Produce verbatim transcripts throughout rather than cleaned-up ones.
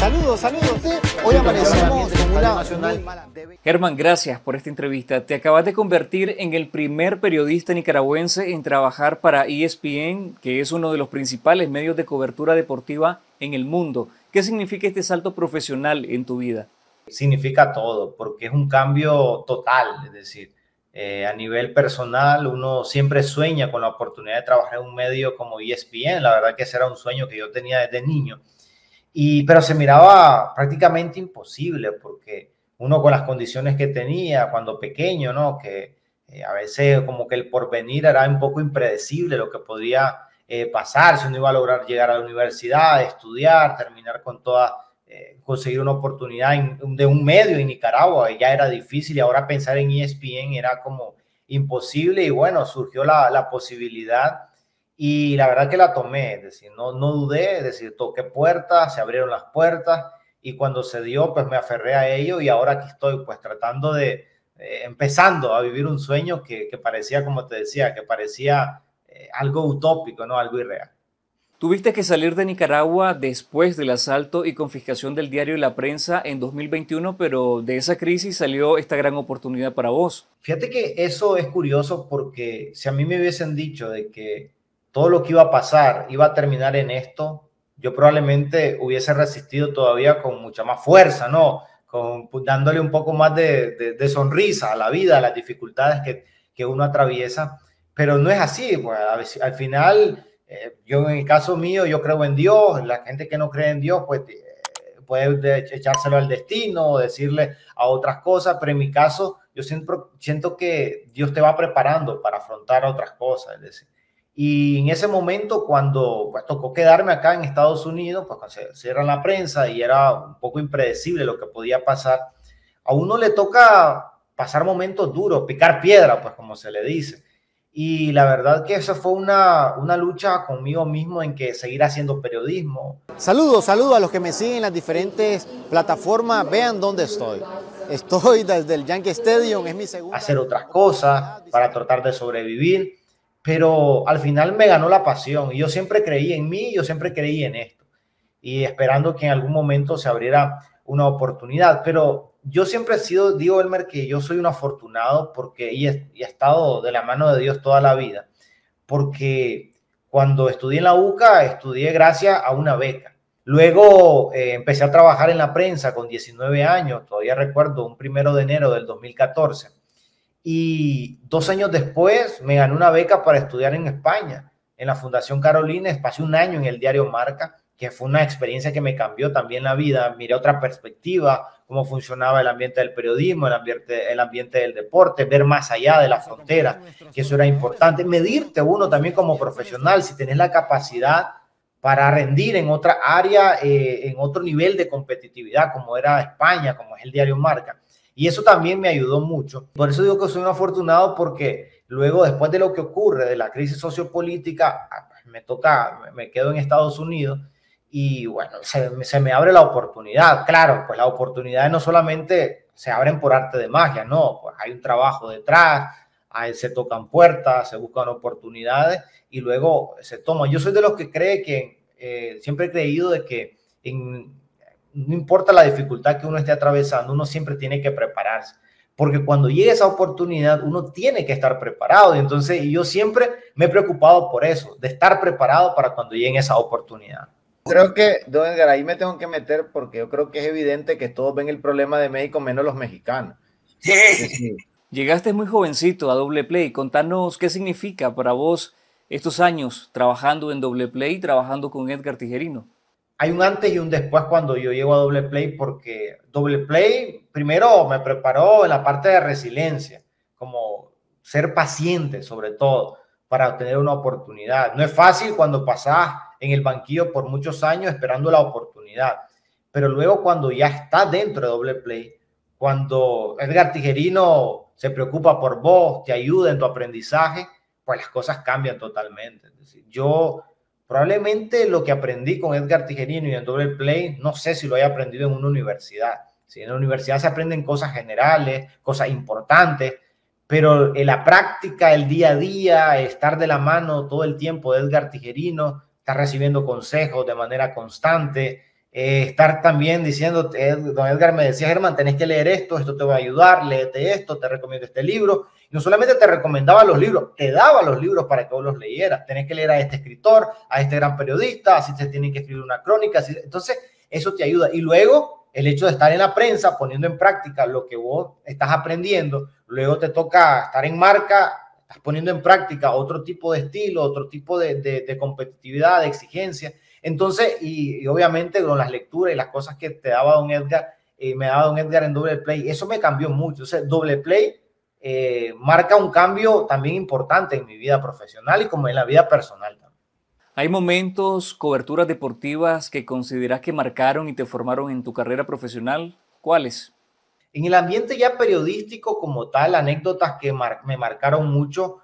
Saludos, saludos. Hoy amanecemos con una nacional. Germán, gracias por esta entrevista. Te acabas de convertir en el primer periodista nicaragüense en trabajar para E S P N, que es uno de los principales medios de cobertura deportiva en el mundo. ¿Qué significa este salto profesional en tu vida? Significa todo, porque es un cambio total, es decir, eh, a nivel personal uno siempre sueña con la oportunidad de trabajar en un medio como E S P N. La verdad que ese era un sueño que yo tenía desde niño, y, pero se miraba prácticamente imposible, porque uno con las condiciones que tenía cuando pequeño, ¿no? Que eh, a veces como que el porvenir era un poco impredecible, lo que podía eh, pasar, si uno iba a lograr llegar a la universidad, estudiar, terminar con toda... Eh, conseguir una oportunidad en, de un medio en Nicaragua ya era difícil, y ahora pensar en E S P N era como imposible. Y bueno, surgió la, la posibilidad y la verdad que la tomé, es decir, no, no dudé, es decir, toqué puertas, se abrieron las puertas, y cuando se dio pues me aferré a ello, y ahora aquí estoy pues tratando de, eh, empezando a vivir un sueño que, que parecía, como te decía, que parecía eh, algo utópico, ¿no? Algo irreal. Tuviste que salir de Nicaragua después del asalto y confiscación del diario La Prensa en dos mil veintiuno, pero de esa crisis salió esta gran oportunidad para vos. Fíjate que eso es curioso, porque si a mí me hubiesen dicho de que todo lo que iba a pasar iba a terminar en esto, yo probablemente hubiese resistido todavía con mucha más fuerza, ¿no? Con, dándole un poco más de, de, de sonrisa a la vida, a las dificultades que, que uno atraviesa, pero no es así, pues al final... Eh, yo en el caso mío, yo creo en Dios. La gente que no cree en Dios, pues eh, puede echárselo al destino o decirle a otras cosas, pero en mi caso, yo siempre siento que Dios te va preparando para afrontar otras cosas. Es decir, y en ese momento, cuando pues, tocó quedarme acá en Estados Unidos, pues se cierran la prensa y era un poco impredecible lo que podía pasar. A uno le toca pasar momentos duros, picar piedra, pues como se le dice. Y la verdad que eso fue una, una lucha conmigo mismo en que seguir haciendo periodismo. Saludos, saludos a los que me siguen en las diferentes plataformas. Vean dónde estoy. Estoy desde el Yankee Stadium, es mi segunda... Hacer otras cosas para tratar de sobrevivir, pero al final me ganó la pasión. Y yo siempre creí en mí, yo siempre creí en esto. Y esperando que en algún momento se abriera una oportunidad. Pero yo siempre he sido, digo, Elmer, que yo soy un afortunado porque y he, y he estado de la mano de Dios toda la vida, porque cuando estudié en la U C A, estudié gracias a una beca. Luego eh, empecé a trabajar en la prensa con diecinueve años, todavía recuerdo, un primero de enero del dos mil catorce. Y dos años después me gané una beca para estudiar en España, en la Fundación Carolina. Pasé un año en el diario Marca, que fue una experiencia que me cambió también la vida. Miré otra perspectiva, cómo funcionaba el ambiente del periodismo, el ambiente, el ambiente del deporte, ver más allá de la frontera, que eso era importante. Medirte uno también como profesional, si tenés la capacidad para rendir en otra área, eh, en otro nivel de competitividad, como era España, como es el diario Marca. Y eso también me ayudó mucho. Por eso digo que soy un afortunado, porque luego, después de lo que ocurre, de la crisis sociopolítica, me toca, me quedo en Estados Unidos. Y bueno, se, se me abre la oportunidad. Claro, pues las oportunidades no solamente se abren por arte de magia, no, pues hay un trabajo detrás, ahí se tocan puertas, se buscan oportunidades y luego se toman. Yo soy de los que cree que, eh, siempre he creído de que en, no importa la dificultad que uno esté atravesando, uno siempre tiene que prepararse, porque cuando llegue esa oportunidad, uno tiene que estar preparado. Y entonces yo siempre me he preocupado por eso, de estar preparado para cuando llegue esa oportunidad. Creo que, don Edgar, ahí me tengo que meter, porque yo creo que es evidente que todos ven el problema de México menos los mexicanos. Sí. Llegaste muy jovencito a Doble Play. Contanos qué significa para vos estos años trabajando en Doble Play, trabajando con Edgar Tijerino. Hay un antes y un después cuando yo llego a Doble Play, porque Doble Play primero me preparó en la parte de resiliencia, como ser paciente sobre todo para obtener una oportunidad. No es fácil cuando pasás en el banquillo por muchos años esperando la oportunidad, pero luego cuando ya estás dentro de Doble Play, cuando Edgar Tijerino se preocupa por vos, te ayuda en tu aprendizaje, pues las cosas cambian totalmente. Es decir, yo probablemente lo que aprendí con Edgar Tijerino y en Doble Play, no sé si lo haya aprendido en una universidad. ¿Sí? En la universidad se aprenden cosas generales, cosas importantes, pero en la práctica, el día a día, estar de la mano todo el tiempo de Edgar Tijerino, estar recibiendo consejos de manera constante, eh, estar también diciendo, eh, don Edgar me decía, Germán, tenés que leer esto, esto te va a ayudar, léete esto, te recomiendo este libro. Y no solamente te recomendaba los libros, te daba los libros para que vos los leyeras. Tenés que leer a este escritor, a este gran periodista, así te tienen que escribir una crónica. Así, entonces, eso te ayuda. Y luego, el hecho de estar en la prensa, poniendo en práctica lo que vos estás aprendiendo, luego te toca estar en marca, estás poniendo en práctica otro tipo de estilo, otro tipo de, de, de competitividad, de exigencia. Entonces, y, y obviamente con las lecturas y las cosas que te daba don Edgar, eh, me daba don Edgar en Doble Play, eso me cambió mucho. O sea, Doble Play eh, marca un cambio también importante en mi vida profesional y como en la vida personal también. ¿Hay momentos, coberturas deportivas que consideras que marcaron y te formaron en tu carrera profesional? ¿Cuáles? En el ambiente ya periodístico como tal, anécdotas que mar me marcaron mucho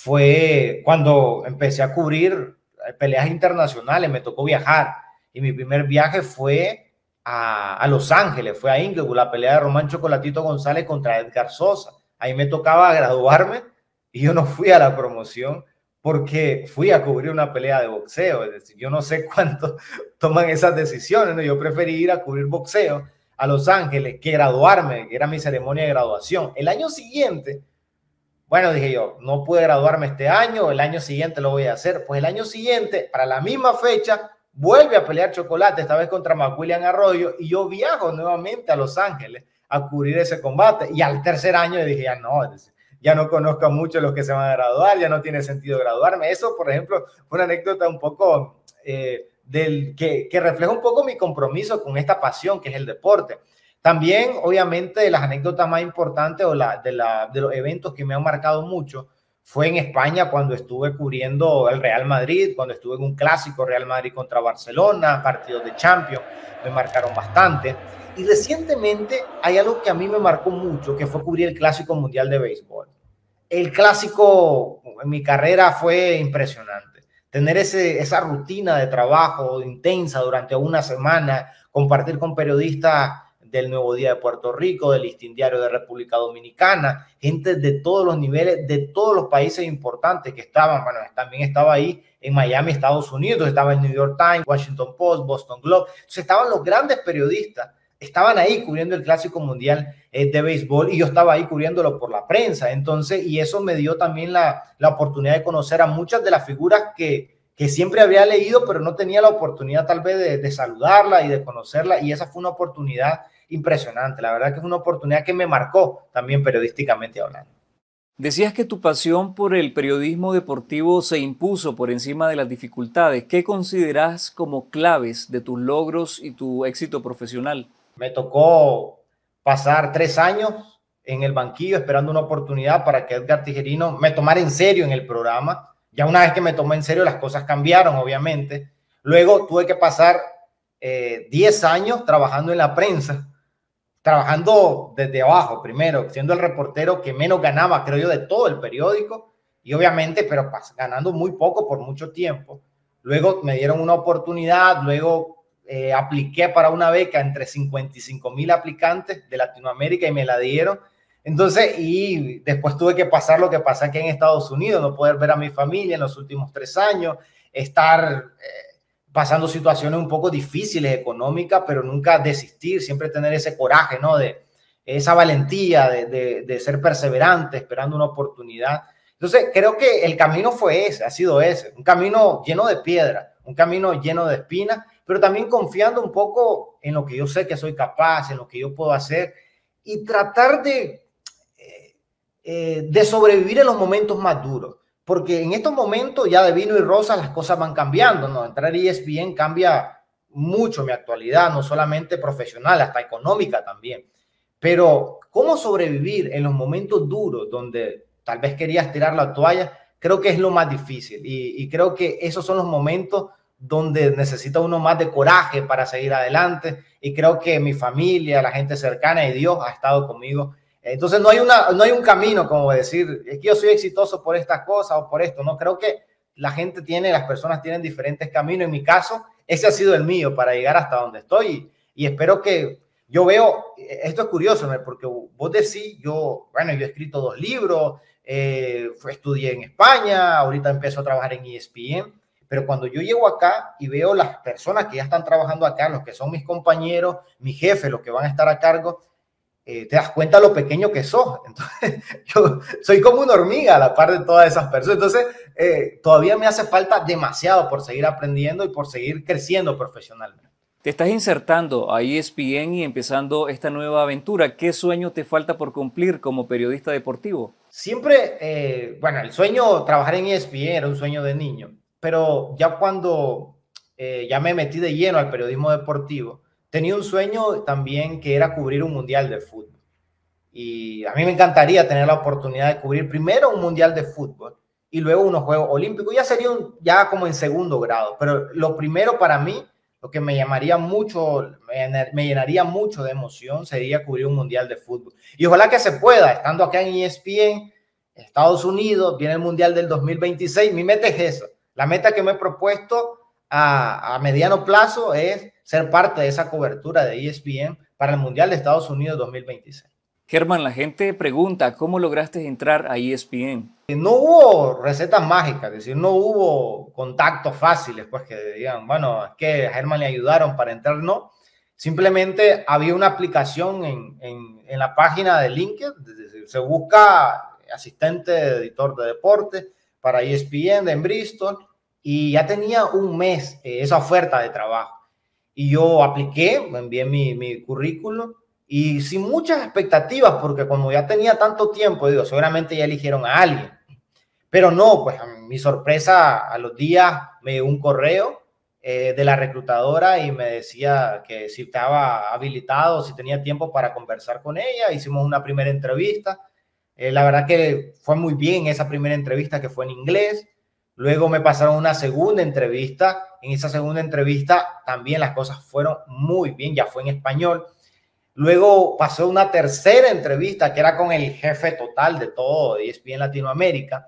fue cuando empecé a cubrir peleas internacionales, me tocó viajar y mi primer viaje fue a, a Los Ángeles, fue a Inglewood, la pelea de Román Chocolatito González contra Edgar Sosa. Ahí me tocaba graduarme y yo no fui a la promoción porque fui a cubrir una pelea de boxeo. Es decir, yo no sé cuánto toman esas decisiones, ¿no? Yo preferí ir a cubrir boxeo a Los Ángeles que graduarme, que era mi ceremonia de graduación. El año siguiente, bueno, dije yo, no pude graduarme este año, el año siguiente lo voy a hacer. Pues el año siguiente, para la misma fecha, vuelve a pelear Chocolate, esta vez contra McWilliam Arroyo, y yo viajo nuevamente a Los Ángeles a cubrir ese combate. Y al tercer año dije, ya no, ya no conozco a muchos los que se van a graduar, ya no tiene sentido graduarme. Eso, por ejemplo, fue una anécdota un poco eh, del, que, que refleja un poco mi compromiso con esta pasión que es el deporte. También, obviamente, de las anécdotas más importantes o la, de, la, de los eventos que me han marcado mucho fue en España cuando estuve cubriendo el Real Madrid, cuando estuve en un clásico Real Madrid contra Barcelona, partidos de Champions, me marcaron bastante. Y recientemente hay algo que a mí me marcó mucho, que fue cubrir el Clásico Mundial de Béisbol. El Clásico en mi carrera fue impresionante. Tener ese, esa rutina de trabajo intensa durante una semana, compartir con periodistas del Nuevo Día de Puerto Rico, del Listín Diario de República Dominicana, gente de todos los niveles, de todos los países importantes que estaban. Bueno, también estaba ahí en Miami, Estados Unidos, estaba el New York Times, Washington Post, Boston Globe. Entonces estaban los grandes periodistas, estaban ahí cubriendo el Clásico Mundial eh, de Béisbol y yo estaba ahí cubriéndolo por la prensa. Entonces, y eso me dio también la, la oportunidad de conocer a muchas de las figuras que, que siempre había leído, pero no tenía la oportunidad tal vez de, de saludarla y de conocerla. Y esa fue una oportunidad impresionante. La verdad que es una oportunidad que me marcó también periodísticamente hablando. Decías que tu pasión por el periodismo deportivo se impuso por encima de las dificultades. ¿Qué consideras como claves de tus logros y tu éxito profesional? Me tocó pasar tres años en el banquillo esperando una oportunidad para que Edgar Tijerino me tomara en serio en el programa. Ya una vez que me tomó en serio, las cosas cambiaron, obviamente. Luego tuve que pasar eh, diez años trabajando en la prensa, trabajando desde abajo primero, siendo el reportero que menos ganaba, creo yo, de todo el periódico, y obviamente, pero ganando muy poco por mucho tiempo. Luego me dieron una oportunidad, luego eh, apliqué para una beca entre cincuenta y cinco mil aplicantes de Latinoamérica y me la dieron. Entonces, y después tuve que pasar lo que pasé aquí en Estados Unidos, no poder ver a mi familia en los últimos tres años, estar eh, pasando situaciones un poco difíciles económicas, pero nunca desistir, siempre tener ese coraje, ¿no? De esa valentía de, de, de ser perseverante, esperando una oportunidad. Entonces, creo que el camino fue ese, ha sido ese, un camino lleno de piedra, un camino lleno de espinas, pero también confiando un poco en lo que yo sé que soy capaz, en lo que yo puedo hacer y tratar de Eh, de sobrevivir en los momentos más duros, porque en estos momentos ya de vino y rosa las cosas van cambiando, ¿no? Entrar a E S P N cambia mucho mi actualidad, no solamente profesional, hasta económica también, pero cómo sobrevivir en los momentos duros donde tal vez querías tirar la toalla, creo que es lo más difícil y, y creo que esos son los momentos donde necesita uno más de coraje para seguir adelante y creo que mi familia, la gente cercana y Dios ha estado conmigo. Entonces no hay, una, no hay un camino como decir, es que yo soy exitoso por esta cosa o por esto, no, creo que la gente tiene, las personas tienen diferentes caminos, en mi caso, ese ha sido el mío para llegar hasta donde estoy y, y espero que, yo veo, esto es curioso, ¿no? Porque vos decís, yo, bueno, yo he escrito dos libros, eh, estudié en España, ahorita empiezo a trabajar en E S P N, Pero cuando yo llego acá y veo las personas que ya están trabajando acá, los que son mis compañeros, mi jefe, los que van a estar a cargo, eh, te das cuenta lo pequeño que sos. Entonces, yo soy como una hormiga a la par de todas esas personas. Entonces, eh, todavía me hace falta demasiado por seguir aprendiendo y por seguir creciendo profesionalmente. Te estás insertando a E S P N y empezando esta nueva aventura. ¿Qué sueño te falta por cumplir como periodista deportivo? Siempre, eh, bueno, el sueño, trabajar en E S P N era un sueño de niño, pero ya cuando eh, ya me metí de lleno al periodismo deportivo, tenía un sueño también que era cubrir un mundial de fútbol. Y a mí me encantaría tener la oportunidad de cubrir primero un mundial de fútbol y luego unos Juegos Olímpicos. Ya sería un, ya como en segundo grado, pero lo primero para mí, lo que me llamaría mucho, me, me llenaría mucho de emoción sería cubrir un mundial de fútbol. Y ojalá que se pueda, estando acá en E S P N, Estados Unidos, viene el mundial del dos mil veintiséis. Mi meta es esa. La meta que me he propuesto a, a mediano plazo es ser parte de esa cobertura de E S P N para el mundial de Estados Unidos dos mil veintiséis. Germán, la gente pregunta, ¿cómo lograste entrar a E S P N? No hubo recetas mágicas, es decir, no hubo contactos fáciles, pues que digan, bueno, es que a Germán le ayudaron para entrar, no. Simplemente había una aplicación en, en, en la página de LinkedIn, es decir, se busca asistente de editor de deporte para E S P N en Bristol y ya tenía un mes eh, esa oferta de trabajo. Y yo apliqué, me envié mi, mi currículum y sin muchas expectativas, porque como ya tenía tanto tiempo, digo, seguramente ya eligieron a alguien. Pero no, pues a mi sorpresa, a los días me llegó un correo eh, de la reclutadora y me decía que si estaba habilitado, si tenía tiempo para conversar con ella. Hicimos una primera entrevista. Eh, la verdad que fue muy bien esa primera entrevista, que fue en inglés. Luego me pasaron una segunda entrevista. En esa segunda entrevista también las cosas fueron muy bien, ya fue en español. Luego pasó una tercera entrevista que era con el jefe total de todo E S P N Latinoamérica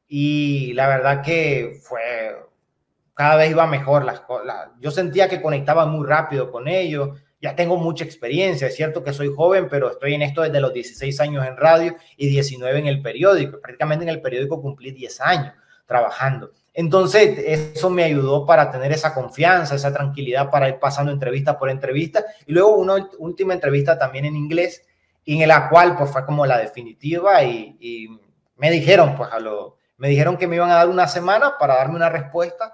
y la verdad que fue, cada vez iba mejor. Las, la, yo sentía que conectaba muy rápido con ellos. Ya tengo mucha experiencia, es cierto que soy joven, pero estoy en esto desde los dieciséis años en radio y diecinueve en el periódico. Prácticamente en el periódico cumplí diez años trabajando. Entonces, eso me ayudó para tener esa confianza, esa tranquilidad para ir pasando entrevista por entrevista. Y luego una última entrevista también en inglés, en la cual pues fue como la definitiva y, y me dijeron, pues a lo, me dijeron que me iban a dar una semana para darme una respuesta,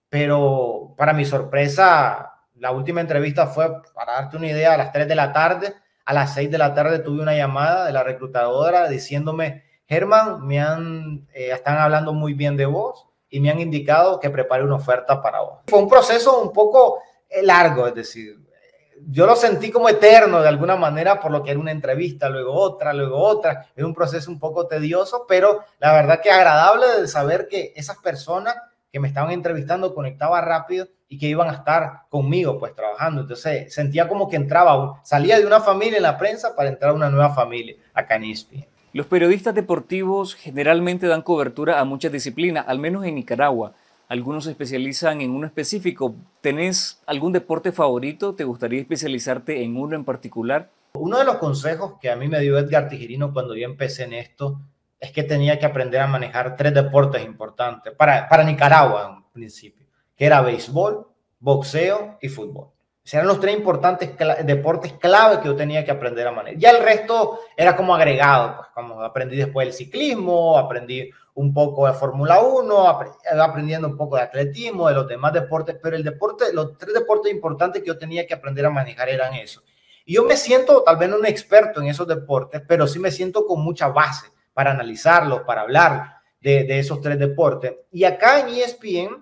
pero para mi sorpresa, la última entrevista fue, para darte una idea, a las tres de la tarde. A las seis de la tarde tuve una llamada de la reclutadora diciéndome, Germán, me han, eh, están hablando muy bien de vos y me han indicado que prepare una oferta para vos. Fue un proceso un poco largo, es decir, yo lo sentí como eterno de alguna manera por lo que era una entrevista, luego otra, luego otra. Era un proceso un poco tedioso, pero la verdad que agradable de saber que esas personas que me estaban entrevistando conectaban rápido y que iban a estar conmigo pues trabajando. Entonces sentía como que entraba, salía de una familia en la prensa para entrar a una nueva familia acá en E S P N. Los periodistas deportivos generalmente dan cobertura a muchas disciplinas, al menos en Nicaragua. Algunos se especializan en uno específico. ¿Tenés algún deporte favorito? ¿Te gustaría especializarte en uno en particular? Uno de los consejos que a mí me dio Edgar Tijerino cuando yo empecé en esto es que tenía que aprender a manejar tres deportes importantes para, para Nicaragua en principio, que era béisbol, boxeo y fútbol. Eran los tres importantes cl- deportes clave que yo tenía que aprender a manejar. Ya el resto era como agregado, pues como aprendí después el ciclismo, aprendí un poco de Fórmula uno, aprendí, aprendiendo un poco de atletismo, de los demás deportes, pero el deporte, los tres deportes importantes que yo tenía que aprender a manejar eran eso. Y yo me siento tal vez no un experto en esos deportes, pero sí me siento con mucha base para analizarlos, para hablar de, de esos tres deportes. Y acá en E S P N,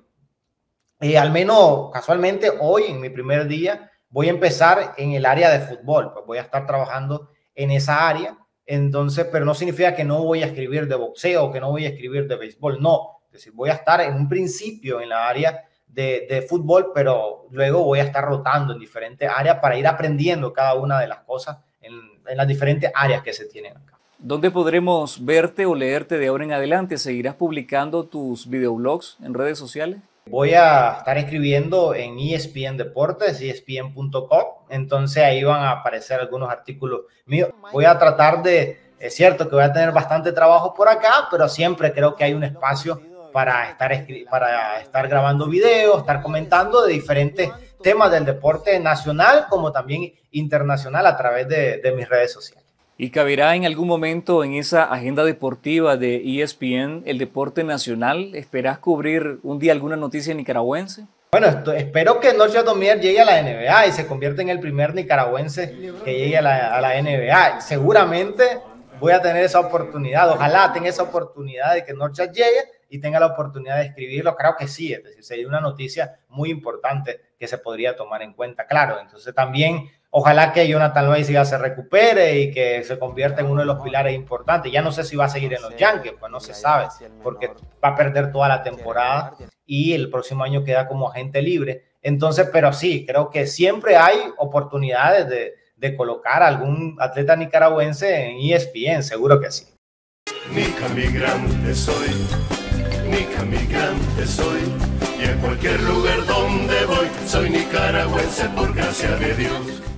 Eh, al menos casualmente hoy en mi primer día voy a empezar en el área de fútbol, pues voy a estar trabajando en esa área, entonces, pero no significa que no voy a escribir de boxeo o que no voy a escribir de béisbol, no, es decir, voy a estar en un principio en la área de, de fútbol, pero luego voy a estar rotando en diferentes áreas para ir aprendiendo cada una de las cosas en, en las diferentes áreas que se tienen acá. ¿Dónde podremos verte o leerte de ahora en adelante? ¿Seguirás publicando tus videoblogs en redes sociales? Voy a estar escribiendo en E S P N Deportes, E S P N punto com, entonces ahí van a aparecer algunos artículos míos. Voy a tratar de, es cierto que voy a tener bastante trabajo por acá, pero siempre creo que hay un espacio para estar, para estar grabando videos, estar comentando de diferentes temas del deporte nacional como también internacional a través de, de mis redes sociales. ¿Y caberá en algún momento en esa agenda deportiva de E S P N el deporte nacional? ¿Esperás cubrir un día alguna noticia nicaragüense? Bueno, esto, espero que Norchad Omier llegue a la N B A y se convierta en el primer nicaragüense que llegue a la, a la N B A. Seguramente voy a tener esa oportunidad, ojalá tenga esa oportunidad de que Norchad llegue y tenga la oportunidad de escribirlo. Creo que sí, es decir, sería una noticia muy importante que se podría tomar en cuenta, claro. Entonces también ojalá que Jonathan Loaiziga se recupere y que se convierta en uno de los pilares importantes. Ya no sé si va a seguir en los Yankees, pues no se sabe, porque va a perder toda la temporada y el próximo año queda como agente libre. Entonces, pero sí, creo que siempre hay oportunidades de, de colocar a algún atleta nicaragüense en E S P N, seguro que sí. Nica migrante soy, Nica migrante soy, y en cualquier lugar donde voy, soy nicaragüense por gracia de Dios.